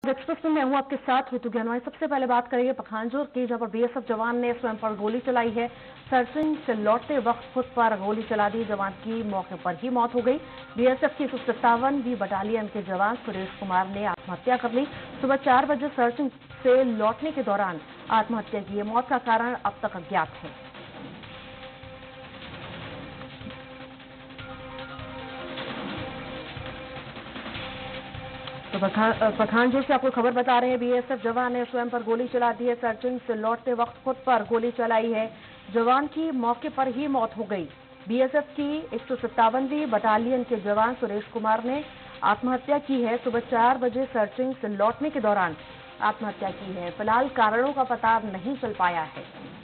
Express में मैं हूं आपके साथ ऋतु ज्ञानवाणी। सबसे पहले बात करेंगे पखांजूर की, जहां पर बीएसएफ जवान ने स्वयं पर गोली चलाई है। सर्चिंग से लौटते वक्त खुद पर गोली चला दी, जवान की मौके पर ही मौत हो गई। बीएसएफ की 157वीं बटालियन के जवान सुरेश कुमार ने आत्महत्या कर ली। सुबह 4 बजे सर्चिंग से लौटने के दौरान आत्महत्या की। मौत का कारण अब तक अज्ञात है। तो पखांजूर से आपको खबर बता रहे हैं, बीएसएफ जवान ने स्वयं पर गोली चला दी है। सर्चिंग से लौटते वक्त खुद पर गोली चलाई है, जवान की मौके पर ही मौत हो गई। बीएसएफ की 157वीं बटालियन के जवान सुरेश कुमार ने आत्महत्या की है। सुबह 4 बजे सर्चिंग से लौटने के दौरान आत्महत्या की है। फिलहाल कारणों का पता नहीं चल पाया है।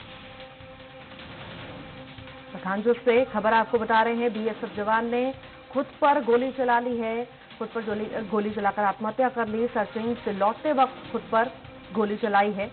पखांजूर से खबर आपको बता रहे हैं, बीएसएफ जवान ने खुद पर गोली चला ली है, खुद पर गोली चलाकर आत्महत्या कर ली। सर्चिंग से लौटते वक्त खुद पर गोली चलाई है।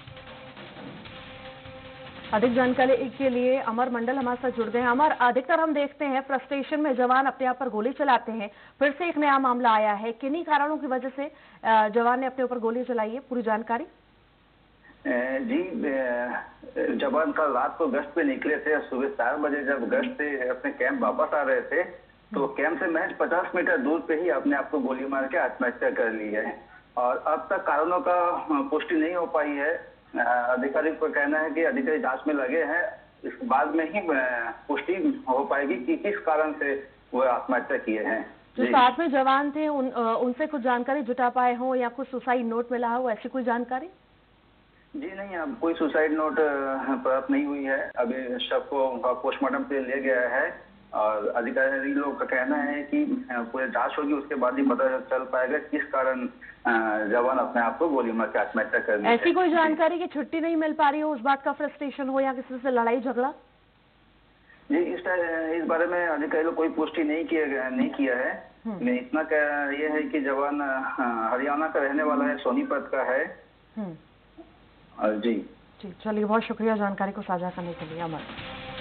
अधिक जानकारी के लिए अमर मंडल हमारे साथ जुड़ गए हैं। अमर, अधिकतर हम देखते हैं फ्रस्ट्रेशन में जवान अपने आप पर गोली चलाते हैं, फिर से एक नया मामला आया है। किन्हीं कारणों की वजह से जवान ने अपने ऊपर गोली चलाई है, पूरी जानकारी? जी, जवान कल रात को गश्त पे निकले थे। सुबह 4 बजे जब गश्त से अपने कैंप वापस आ रहे थे, तो कैंप से महज 50 मीटर दूर पे ही अपने आप को गोली मार के आत्महत्या कर ली है। और अब तक कारणों का पुष्टि नहीं हो पाई है। अधिकारी का कहना है कि अधिकारी जांच में लगे हैं, इस बाद में ही पुष्टि हो पाएगी कि किस कारण से वो आत्महत्या किए हैं। जो साथ में जवान थे उनसे कुछ जानकारी जुटा पाए हो या कुछ सुसाइड नोट मिला हो, ऐसी कोई जानकारी? जी नहीं, अब कोई सुसाइड नोट प्राप्त नहीं हुई है। अभी शव को पोस्टमार्टम पे ले गया है और अधिकारी लोग का कहना है कि पूरी जांच होगी, उसके बाद ही पता चल पाएगा किस कारण जवान अपने आप को गोली मार के आत्महत्या कर ली। ऐसी कोई जानकारी कि छुट्टी नहीं मिल पा रही हो, उस बात का फ्रस्ट्रेशन हो या किसी से लड़ाई झगड़ा? जी, इस बारे में अधिकारी लोग कोई पुष्टि नहीं किया है। मैं इतना ये है कि जवान हरियाणा का रहने वाला है, सोनीपत का है। जी चलिए, बहुत शुक्रिया जानकारी को साझा करने के लिए अमर।